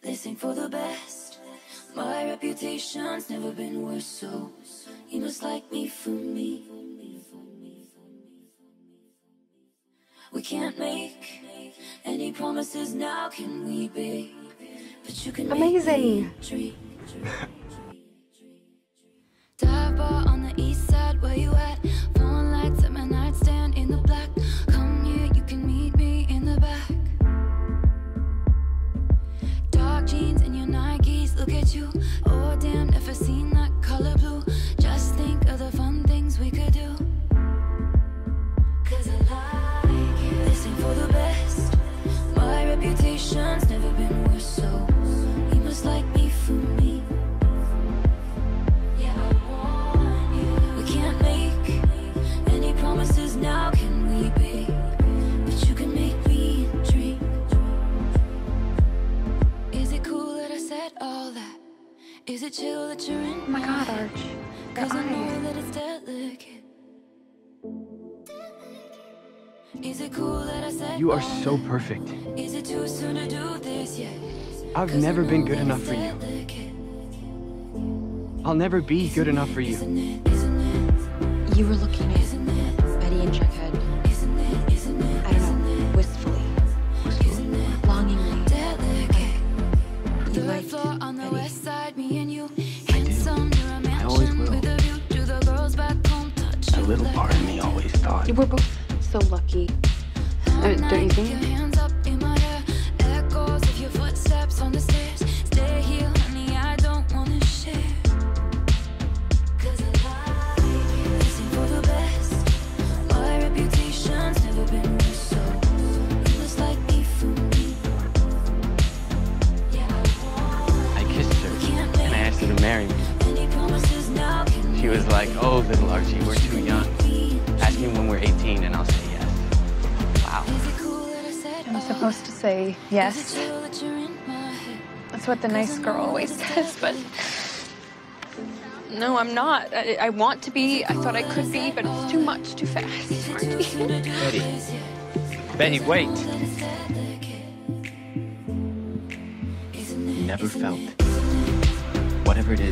this ain't for the best. My reputation's never been worse, so you must like me for me. We can't make any promises now, can we, babe? But you can amazing. Make me dive bar on the east side, where you at? Phone lights at my nightstand in the black. Come here, you can meet me in the back. Dark jeans and your Nikes, look at you. Oh damn, never seen that color blue. Just think of the fun things we could do. 'Cause I like it. This ain't for the best. My reputation's never been worse, so you must like me for me. Yeah, I want you. We can't make any promises now, can we, babe? But you can make me dream. Is it cool that I said all that? Is it chill that you're in? Oh my God, Arch. Your 'Cause I know eyes. that it's delicate. Is it cool that I said You are all so that? perfect. Is it too soon to do this yet? I've never been good enough for you. I'll never be good enough for you. You were looking at Betty and Jughead, I don't know, wistfully, longingly. You liked Betty. I always will. A little part of me always thought. We're both so lucky. Don't you think? I kissed her and I asked her to marry me. She was like, "Oh, little Archie, we're too young. Ask me when we're 18 and I'll say yes." Wow. I'm supposed to say yes. That's what the nice girl always says, but no, I'm not. I want to be. I thought I could be, but it's too much, too fast. Betty. Betty, wait. You never felt whatever it is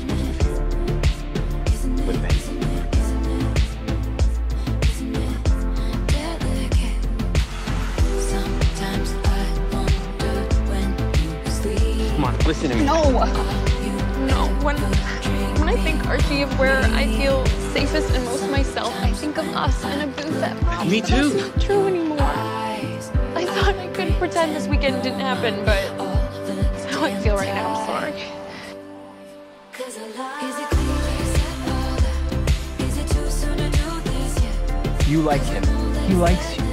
with Betty. Come on, listen to me. No. No. When I think, Archie, of where I feel safest and most myself, I think of us in a booth at prom. Me But too. that's not true anymore. I thought I could pretend this weekend didn't happen, but that's how I feel right now. I'm sorry. You like him. He likes you.